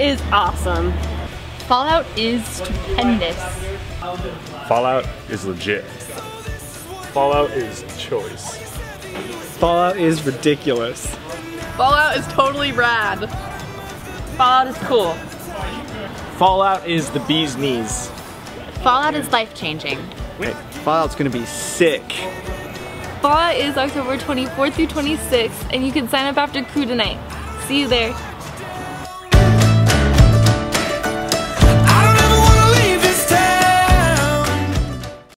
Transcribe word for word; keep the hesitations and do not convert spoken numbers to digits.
is awesome. Fallout is stupendous. Fallout is legit. Fallout is choice. Fallout is ridiculous. Fallout is totally rad. Fallout is cool. Fallout is the bee's knees. Fallout is life-changing. Wait, Fallout's gonna be sick. Fallout is October twenty-fourth through twenty-sixth, and you can sign up after crew tonight. See you there.